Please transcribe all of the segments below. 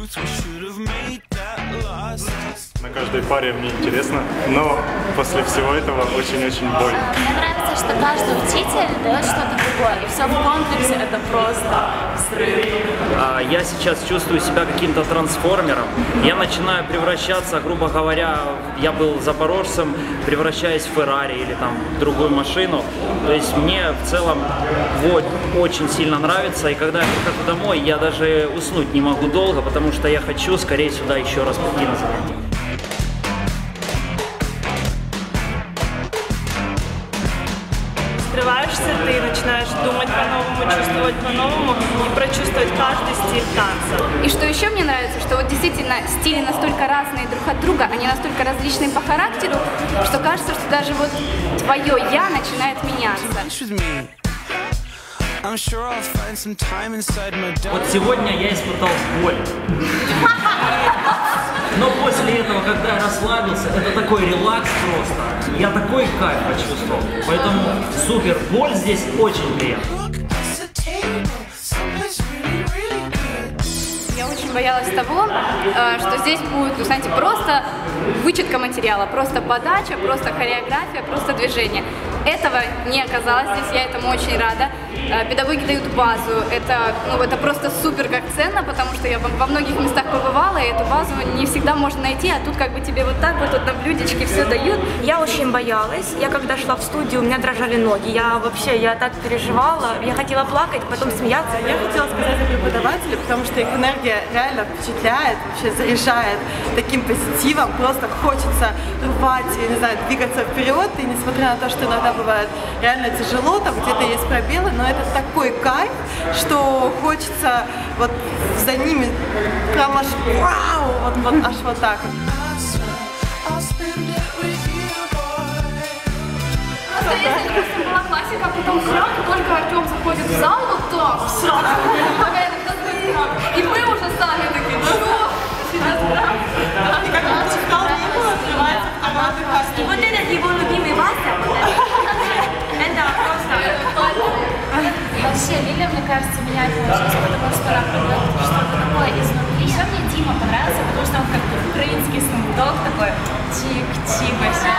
На каждой паре мне интересно, но после всего этого очень-очень больно. Мне нравится, что каждый учитель дает что-то другое, и все в комплексе это просто взрыв. Я сейчас чувствую себя каким-то трансформером. Я начинаю превращаться, грубо говоря, я был запорожцем, превращаясь в Феррари или там в другую машину. То есть мне в целом вот очень сильно нравится, и когда я прихожу домой, я даже уснуть не могу долго, потому что я хочу скорее сюда еще раз прийти на занятия. Открываешься, ты начинаешь думать по-новому, чувствовать по-новому и прочувствовать каждый стиль танца. И что еще мне нравится, что вот действительно стили настолько разные друг от друга, они настолько различные по характеру, что кажется, что даже вот твое «я» начинает меняться. Вот сегодня я испытал боль. Но после этого, когда я расслабился, это такой релакс просто. Я такой кайф почувствовал. Поэтому супер, боль здесь очень приятна. Я очень боялась того, что здесь будет, ну, знаете, просто вычетка материала, просто подача, просто хореография, просто движение. Этого не оказалось здесь, я этому очень рада. Педагоги дают базу, это просто супер как ценно, потому что я во многих местах побывала, и эту базу не всегда можно найти, а тут как бы тебе вот так вот на блюдечке все дают. Я очень боялась, я когда шла в студию, у меня дрожали ноги, я так переживала, я хотела плакать, потом смеяться. Я хотела сказать о преподавателе, потому что их энергия реально впечатляет, вообще заряжает таким позитивом, просто хочется рвать, я не знаю, двигаться вперед, и несмотря на то, что иногда бывает реально тяжело, там где-то есть пробелы, но это такой кайф, что хочется вот за ними прям аж вау, вот аж вот так. Если просто была классика, а потом сразу только Артем заходит в зал, вот то сразу, и мы уже сами такие, И вот этот его любимый Вася, это просто... Вообще, Лиля, мне кажется, меняет мою жизнь, потому что она продает что-то такое изнутри. Еще мне Дима понравился, потому что он как украинский снуп-дог такой чик-чик.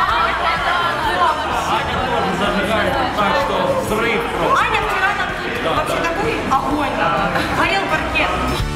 Так что взрыв просто. Аня вчера нам тут вообще такой огонь, горел паркет.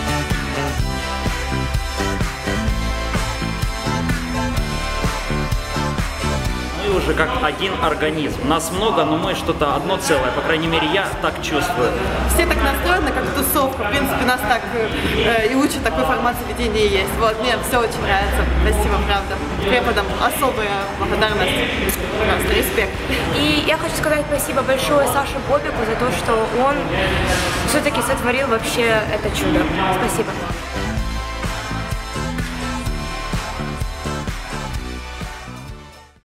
Мы уже как один организм. Нас много, но мы что-то одно целое. По крайней мере, я так чувствую. Все так настроены, как тусовка. В принципе, нас так и учат, такой формат заведения есть. Вот, мне все очень нравится. Спасибо, правда. Преподам особая благодарность. Просто респект. И я хочу сказать спасибо большое Саше Бобику за то, что он все-таки сотворил вообще это чудо. Спасибо.